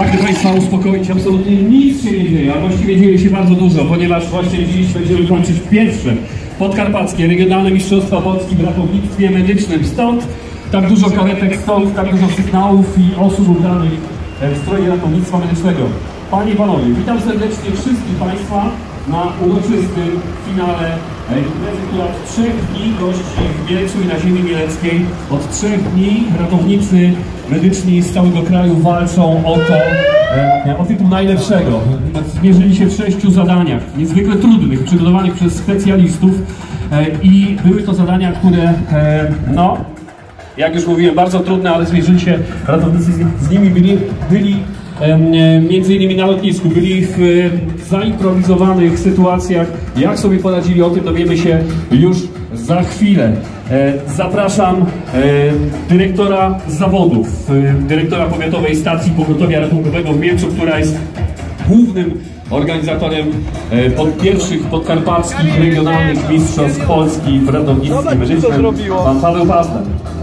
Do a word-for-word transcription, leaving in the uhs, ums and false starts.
Pragnę Państwa uspokoić, absolutnie nic się nie dzieje, a właściwie dzieje się bardzo dużo, ponieważ właśnie dziś będziemy kończyć pierwsze podkarpackie regionalne mistrzostwa Polski w ratownictwie medycznym. Stąd tak dużo karetek, stąd tak dużo sygnałów i osób ubranych w stroju ratownictwa medycznego. Panie i Panowie, witam serdecznie wszystkich Państwa na uroczystym finale imprezy, która od trzech dni gości w Mielcu i na ziemi mieleckiej. Od trzech dni ratownicy medyczni z całego kraju walczą o to, e, o tytuł najlepszego. Zmierzyli się w sześciu zadaniach, niezwykle trudnych, przygotowanych przez specjalistów e, i były to zadania, które, e, no, jak już mówiłem, bardzo trudne, ale zmierzyli się ratownicy z, z nimi, byli, byli między innymi na lotnisku, byli w zaimprowizowanych sytuacjach. Jak sobie poradzili, o tym dowiemy się już za chwilę. Zapraszam dyrektora zawodów, dyrektora Powiatowej Stacji Pogotowia Ratunkowego w Mielcu, która jest głównym organizatorem pod pierwszych podkarpackich regionalnych mistrzostw Polski w ratownictwie medycznym, pan Paweł Pazdan.